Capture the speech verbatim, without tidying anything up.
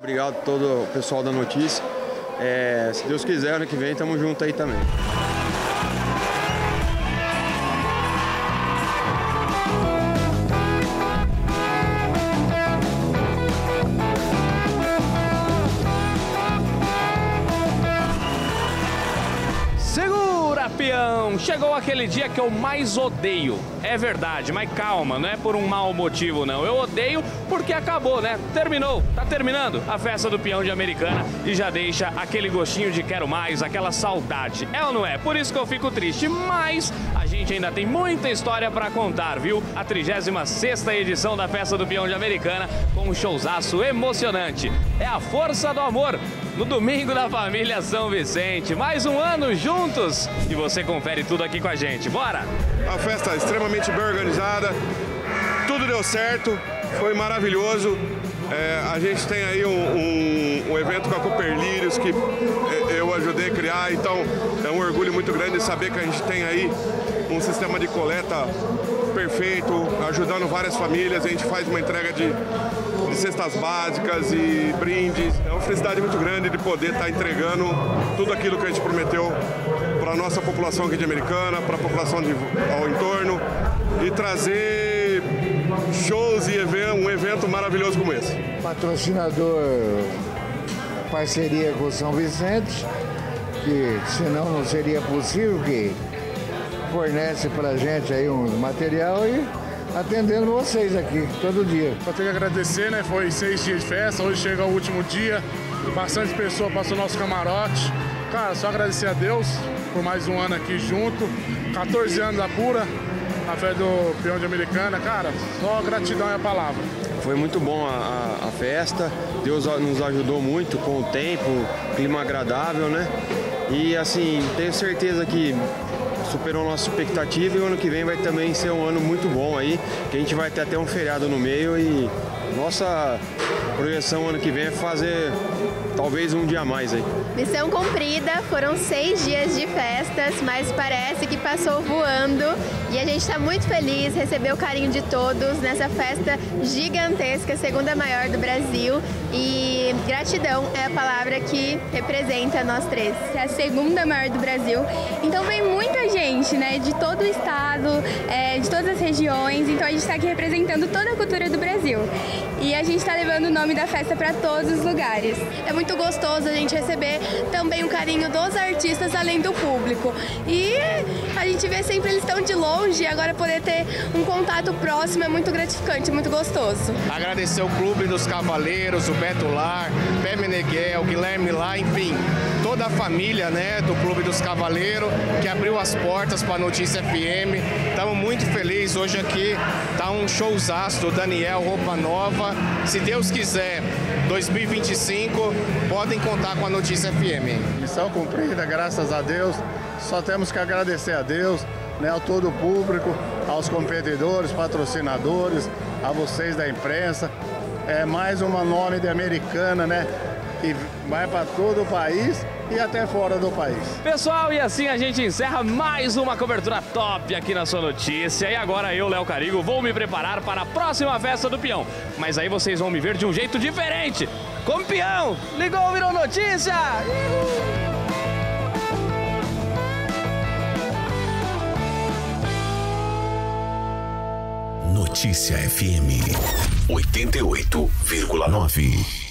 Obrigado a todo o pessoal da notícia. É, se Deus quiser, ano que vem, tamo junto aí também. Peão, chegou aquele dia que eu mais odeio. É verdade, mas calma, não é por um mau motivo não. Eu odeio porque acabou, né? Terminou, tá terminando a festa do peão de Americana e já deixa aquele gostinho de quero mais, aquela saudade. É ou não é? Por isso que eu fico triste, mas a gente ainda tem muita história pra contar, viu? A trigésima sexta edição da festa do peão de Americana com um showzaço emocionante. É a força do amor. No domingo da família São Vicente, mais um ano juntos e você confere tudo aqui com a gente, bora! A festa extremamente bem organizada, tudo deu certo, foi maravilhoso. É, a gente tem aí um, um, um evento com a Cooper Lírios que eu ajudei a criar, então é um orgulho muito grande saber que a gente tem aí um sistema de coleta perfeito, ajudando várias famílias. A gente faz uma entrega de, de cestas básicas e brindes. É uma felicidade muito grande de poder estar entregando tudo aquilo que a gente prometeu para a nossa população aqui de Americana, para a população de, ao entorno, e trazer shows e event, um evento maravilhoso como esse. Patrocinador, parceria com o São Vicente, que senão não seria possível, que fornece pra gente aí um material e atendendo vocês aqui todo dia. Só tenho que agradecer, né? Foi seis dias de festa, hoje chega o último dia, bastante pessoa passou nosso camarote. Cara, só agradecer a Deus por mais um ano aqui junto, quatorze anos da pura, na festa do peão de Americana, cara, só gratidão é a palavra. Foi muito bom a, a, a festa, Deus nos ajudou muito com o tempo, clima agradável, né? E assim, tenho certeza que superou nossa expectativa e o ano que vem vai também ser um ano muito bom aí, que a gente vai ter até um feriado no meio e nossa projeção ano que vem é fazer talvez um dia a mais aí. Missão cumprida, foram seis dias de festas, mas parece que passou voando e a gente está muito feliz, recebeu o carinho de todos nessa festa gigantesca, segunda maior do Brasil, e gratidão é a palavra que representa nós três. É a segunda maior do Brasil, então vem muita gente, né, de todo o estado, é, de todas as regiões, então a gente está aqui representando toda a cultura do Brasil e a gente está levando o nome da festa para todos os lugares. É muito gostoso a gente receber também o carinho dos artistas além do público. E a gente vê sempre eles estão de longe e agora poder ter um contato próximo é muito gratificante, muito gostoso. Agradecer o Clube dos Cavaleiros, o Beto Lar, Pé Meneghel, Guilherme Lá, enfim, toda a família, né, do Clube dos Cavaleiros que abriu as portas para a Notícia F M. Estamos muito felizes hoje aqui, tá um showzaço do Daniel Roupa Nova. Se Deus quiser, dois mil e vinte e cinco, podem contar com a Notícia F M. Missão cumprida, graças a Deus. Só temos que agradecer a Deus, né, a todo o público, aos competidores, patrocinadores, a vocês da imprensa. É mais um nome de Americana, né, que vai para todo o país e até fora do país. Pessoal, e assim a gente encerra mais uma cobertura top aqui na sua notícia. E agora eu, Léo Carigo, vou me preparar para a próxima festa do peão. Mas aí vocês vão me ver de um jeito diferente. Como peão, ligou, virou notícia! Notícia F M oitenta e oito vírgula nove.